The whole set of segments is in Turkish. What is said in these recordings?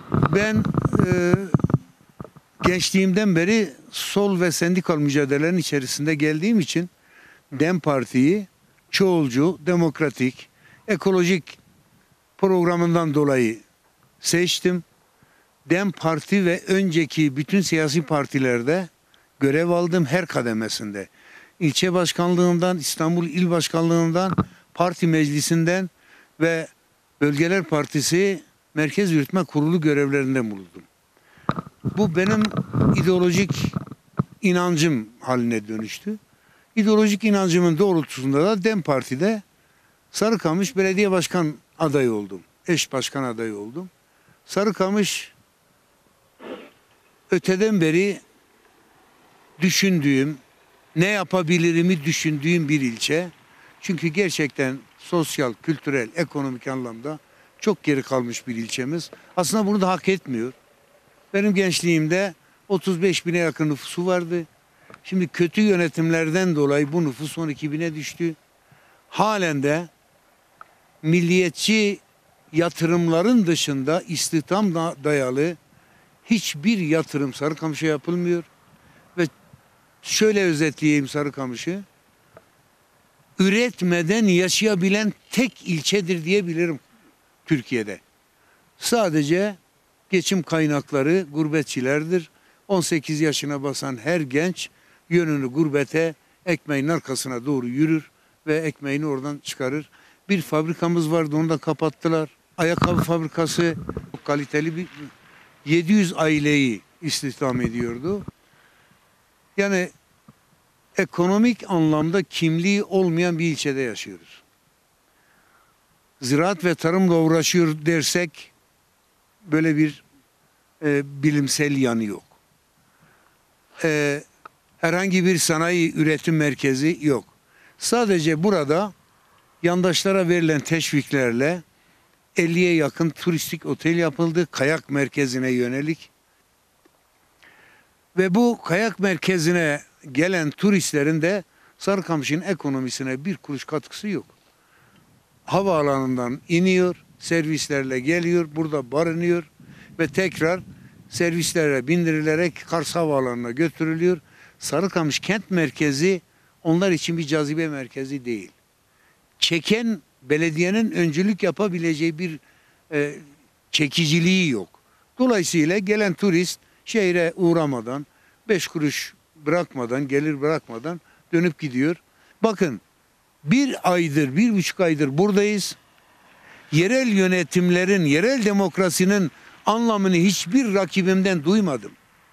Ben e, gençliğimden beri sol ve sendikal mücadelelerin içerisinde geldiğim için DEM Parti'yi çoğulcu, demokratik, ekolojik programından dolayı seçtim. DEM Parti ve önceki bütün siyasi partilerde görev aldım her kademesinde. İlçe başkanlığından, İstanbul İl Başkanlığından, parti meclisinden ve Bölgeler Partisi Merkez Yürütme Kurulu görevlerinden bulundum. Bu benim ideolojik inancım haline dönüştü. İdeolojik inancımın doğrultusunda da DEM Parti'de Sarıkamış Belediye Başkan adayı oldum. Eş başkan adayı oldum. Sarıkamış öteden beri düşündüğüm, ne yapabilirimi düşündüğüm bir ilçe. Çünkü gerçekten sosyal, kültürel, ekonomik anlamda çok geri kalmış bir ilçemiz. Aslında bunu da hak etmiyor. Benim gençliğimde 35 bine yakın nüfusu vardı. Şimdi kötü yönetimlerden dolayı bu nüfus 12 bine düştü. Halen de milliyetçi yatırımların dışında istihdamla dayalı hiçbir yatırım Sarıkamış'a yapılmıyor. Ve şöyle özetleyeyim Sarıkamış'ı. Üretmeden yaşayabilen tek ilçedir diyebilirim Türkiye'de. Sadece geçim kaynakları gurbetçilerdir. 18 yaşına basan her genç yönünü gurbete, ekmeğin arkasına doğru yürür ve ekmeğini oradan çıkarır. Bir fabrikamız vardı, onu da kapattılar. Ayakkabı fabrikası kaliteli bir 700 aileyi istihdam ediyordu. Yani ekonomik anlamda kimliği olmayan bir ilçede yaşıyoruz. Ziraat ve tarımla uğraşıyor dersek böyle bir bilimsel yanı yok. Herhangi bir sanayi üretim merkezi yok. Sadece burada yandaşlara verilen teşviklerle 50'ye yakın turistik otel yapıldı, kayak merkezine yönelik. Ve bu kayak merkezine gelen turistlerin de Sarıkamış'ın ekonomisine bir kuruş katkısı yok. Havaalanından iniyor, servislerle geliyor, burada barınıyor ve tekrar servislere bindirilerek Kars Havaalanı'na götürülüyor. Sarıkamış kent merkezi onlar için bir cazibe merkezi değil. Çeken belediyenin öncülük yapabileceği bir çekiciliği yok. Dolayısıyla gelen turist şehre uğramadan, 5 kuruş bırakmadan, gelir bırakmadan dönüp gidiyor. Bakın 1,5 aydır buradayız. Yerel yönetimlerin, yerel demokrasinin anlamını hiçbir rakibimden duymadım.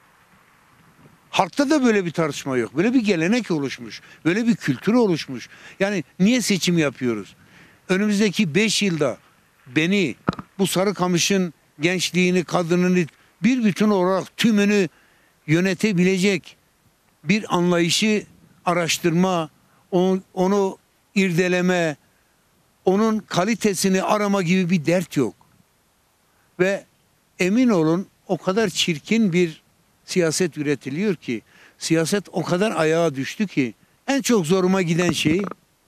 Halkta da böyle bir tartışma yok. Böyle bir gelenek oluşmuş. Böyle bir kültür oluşmuş. Yani niye seçim yapıyoruz? Önümüzdeki 5 yılda beni, bu Sarıkamış'ın gençliğini, kadınını bir bütün olarak tümünü yönetebilecek bir anlayışı araştırma, onu irdeleme, onun kalitesini arama gibi bir dert yok. Ve emin olun o kadar çirkin bir siyaset üretiliyor ki, siyaset o kadar ayağa düştü ki, en çok zoruma giden şey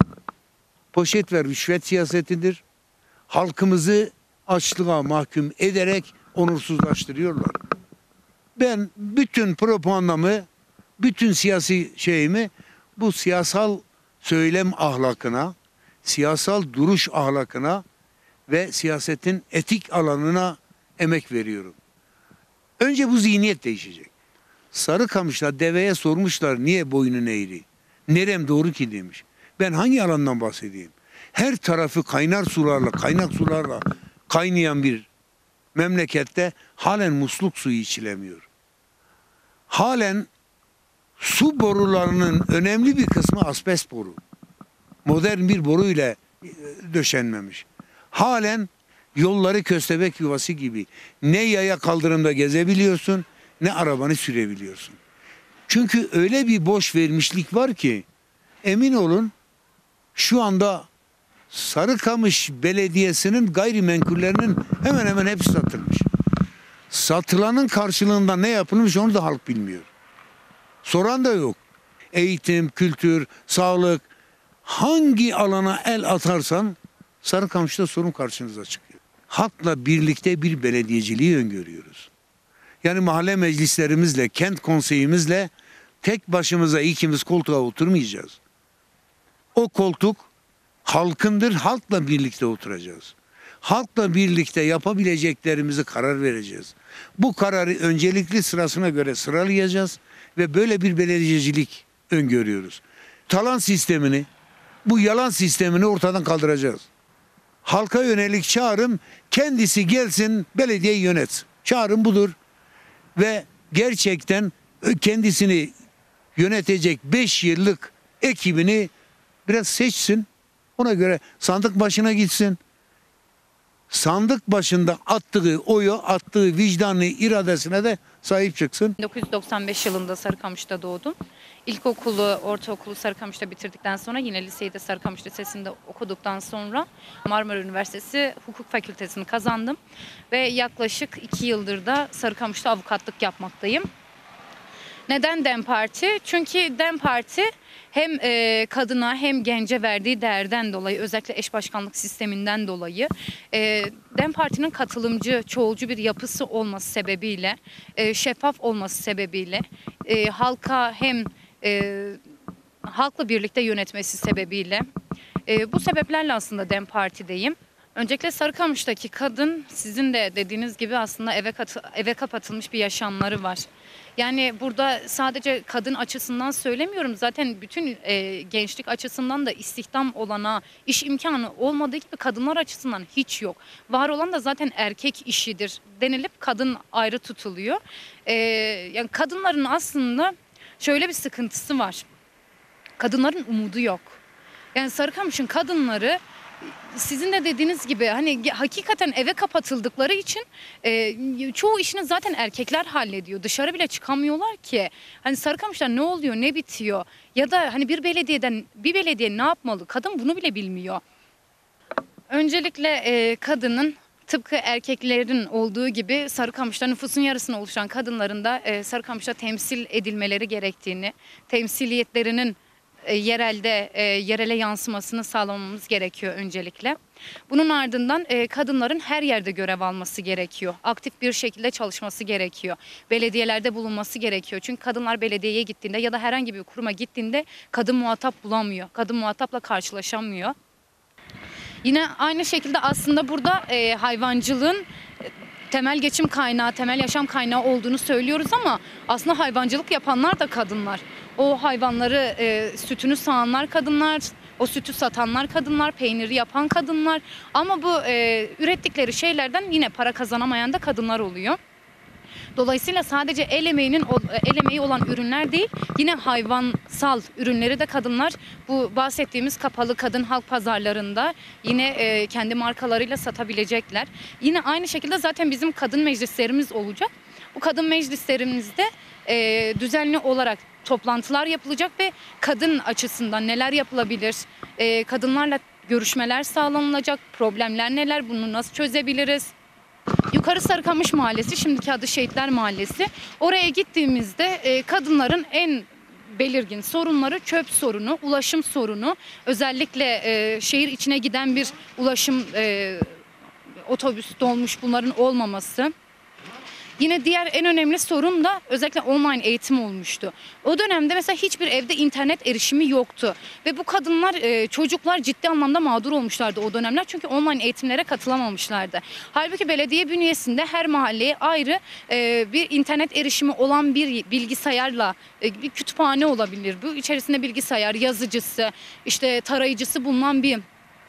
poşet ve rüşvet siyasetidir. Halkımızı açlığa mahkum ederek onursuzlaştırıyorlar. Ben bütün propagandamı, bütün siyasi şeyimi bu siyasal söylem ahlakına, siyasal duruş ahlakına ve siyasetin etik alanına emek veriyorum. Önce bu zihniyet değişecek. Sarıkamış'ta deveye sormuşlar niye boynun eğri? Nerem doğru ki demiş. Ben hangi alandan bahsedeyim? Her tarafı kaynak sularla kaynayan bir memlekette halen musluk suyu içilemiyor. Halen su borularının önemli bir kısmı asbest boru. Modern bir boru ile döşenmemiş. Halen yolları köstebek yuvası gibi. Ne yaya kaldırımda gezebiliyorsun, ne arabanı sürebiliyorsun. Çünkü öyle bir boş vermişlik var ki, emin olun şu anda Sarıkamış Belediyesi'nin gayrimenkullerinin hemen hemen hepsi satılmış. Satılanın karşılığında ne yapılmış onu da halk bilmiyor. Soran da yok. Eğitim, kültür, sağlık, hangi alana el atarsan Sarıkamış'ta sorun karşınıza çıkıyor. halkla birlikte bir belediyeciliği öngörüyoruz. Yani mahalle meclislerimizle, kent konseyimizle tek başımıza ikimiz koltuğa oturmayacağız. O koltuk halkındır, halkla birlikte oturacağız. Halkla birlikte yapabileceklerimizi karar vereceğiz. Bu kararı öncelikli sırasına göre sıralayacağız ve böyle bir belediyecilik öngörüyoruz. Talan sistemini, bu yalan sistemini ortadan kaldıracağız. Halka yönelik çağrım kendisi gelsin belediyeyi yönetsin. Çağrım budur ve gerçekten kendisini yönetecek 5 yıllık ekibini biraz seçsin. Ona göre sandık başına gitsin. Sandık başında attığı oyu, attığı vicdanlı iradesine de sahip çıksın. 1995 yılında Sarıkamış'ta doğdum. İlkokulu, ortaokulu Sarıkamış'ta bitirdikten sonra yine liseyi de Sarıkamış Lisesi'nde okuduktan sonra Marmara Üniversitesi Hukuk Fakültesini kazandım. Ve yaklaşık 2 yıldır da Sarıkamış'ta avukatlık yapmaktayım. Neden DEM Parti? Çünkü DEM Parti hem kadına hem gence verdiği değerden dolayı, özellikle eş başkanlık sisteminden dolayı DEM Parti'nin katılımcı, çoğulcu bir yapısı olması sebebiyle, şeffaf olması sebebiyle halka hem halkla birlikte yönetmesi sebebiyle bu sebeplerle aslında DEM Parti'deyim. Öncelikle Sarıkamış'taki kadın, sizin de dediğiniz gibi aslında eve kapatılmış bir yaşamları var. Yani burada sadece kadın açısından söylemiyorum. Zaten bütün gençlik açısından da istihdam olanağı, iş imkanı olmadığı gibi kadınlar açısından hiç yok. Var olan da zaten erkek işidir denilip kadın ayrı tutuluyor. Yani kadınların aslında şöyle bir sıkıntısı var. Kadınların umudu yok. Yani Sarıkamış'ın kadınları, sizin de dediğiniz gibi hani hakikaten eve kapatıldıkları için çoğu işini zaten erkekler hallediyor. Dışarı bile çıkamıyorlar ki. Hani Sarıkamış'ta ne oluyor, ne bitiyor? Ya da hani bir belediye ne yapmalı? Kadın bunu bile bilmiyor. Öncelikle kadının tıpkı erkeklerin olduğu gibi Sarıkamış'ta nüfusun yarısını oluşan kadınların da Sarıkamış'ta temsil edilmeleri gerektiğini, temsiliyetlerinin yerele yansımasını sağlamamız gerekiyor öncelikle. Bunun ardından kadınların her yerde görev alması gerekiyor. Aktif bir şekilde çalışması gerekiyor. Belediyelerde bulunması gerekiyor. Çünkü kadınlar belediyeye gittiğinde ya da herhangi bir kuruma gittiğinde kadın muhatap bulamıyor. Kadın muhatapla karşılaşamıyor. Yine aynı şekilde aslında burada hayvancılığın temel geçim kaynağı, temel yaşam kaynağı olduğunu söylüyoruz ama aslında hayvancılık yapanlar da kadınlar. O hayvanları, sütünü sağanlar kadınlar, o sütü satanlar kadınlar, peyniri yapan kadınlar. Ama bu ürettikleri şeylerden yine para kazanamayan da kadınlar oluyor. Dolayısıyla sadece el emeği olan ürünler değil, yine hayvansal ürünleri de kadınlar bu bahsettiğimiz kapalı kadın halk pazarlarında yine kendi markalarıyla satabilecekler. Yine aynı şekilde zaten bizim kadın meclislerimiz olacak. Bu kadın meclislerimizde düzenli olarak toplantılar yapılacak ve kadın açısından neler yapılabilir, kadınlarla görüşmeler sağlanılacak, problemler neler, bunu nasıl çözebiliriz? Yukarı Sarıkamış Mahallesi, şimdiki adı Şehitler Mahallesi. Oraya gittiğimizde kadınların en belirgin sorunları çöp sorunu, ulaşım sorunu. Özellikle şehir içine giden bir ulaşım, otobüs, dolmuş bunların olmaması. Yine diğer en önemli sorun da özellikle online eğitim olmuştu. O dönemde mesela hiçbir evde internet erişimi yoktu. Ve bu kadınlar, çocuklar ciddi anlamda mağdur olmuşlardı o dönemler. Çünkü online eğitimlere katılamamışlardı. Halbuki belediye bünyesinde her mahalleye ayrı bir internet erişimi olan bir bilgisayarla bir kütüphane olabilir. Bu içerisinde bilgisayar, yazıcısı, işte tarayıcısı bulunan bir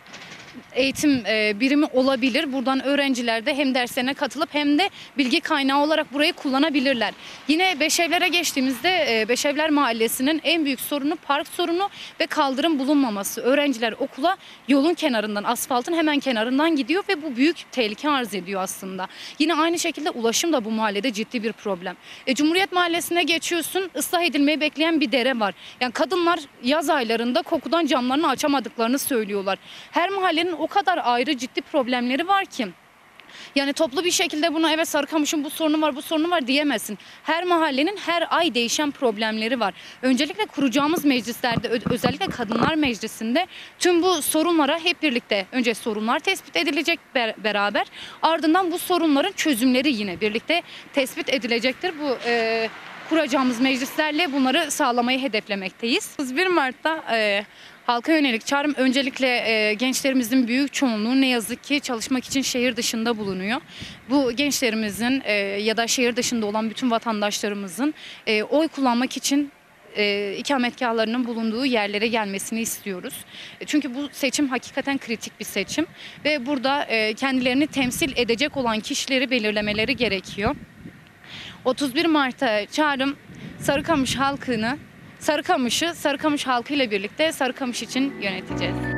eğitim birimi olabilir. Buradan öğrenciler de hem derslerine katılıp hem de bilgi kaynağı olarak burayı kullanabilirler. Yine Beşevler'e geçtiğimizde Beşevler Mahallesi'nin en büyük sorunu park sorunu ve kaldırım bulunmaması. Öğrenciler okula yolun kenarından, asfaltın hemen kenarından gidiyor ve bu büyük tehlike arz ediyor aslında. Yine aynı şekilde ulaşım da bu mahallede ciddi bir problem. Cumhuriyet Mahallesi'ne geçiyorsun, ıslah edilmeyi bekleyen bir dere var. Yani kadınlar yaz aylarında kokudan camlarını açamadıklarını söylüyorlar. Her mahallenin o kadar ayrı ciddi problemleri var ki. Yani toplu bir şekilde buna evet Sarıkamış'ın bu sorunu var, bu sorunu var diyemezsin. Her mahallenin her ay değişen problemleri var. Öncelikle kuracağımız meclislerde, özellikle Kadınlar Meclisi'nde tüm bu sorunlara hep birlikte önce sorunlar tespit edilecek beraber. Ardından bu sorunların çözümleri yine birlikte tespit edilecektir. Bu kuracağımız meclislerle bunları sağlamayı hedeflemekteyiz. 31 Mart'ta halka yönelik çağrım öncelikle gençlerimizin büyük çoğunluğu ne yazık ki çalışmak için şehir dışında bulunuyor. Bu gençlerimizin ya da şehir dışında olan bütün vatandaşlarımızın oy kullanmak için ikametgahlarının bulunduğu yerlere gelmesini istiyoruz. Çünkü bu seçim hakikaten kritik bir seçim ve burada kendilerini temsil edecek olan kişileri belirlemeleri gerekiyor. 31 Mart'a çağrım Sarıkamış halkını, Sarıkamış halkıyla birlikte Sarıkamış için yöneteceğiz.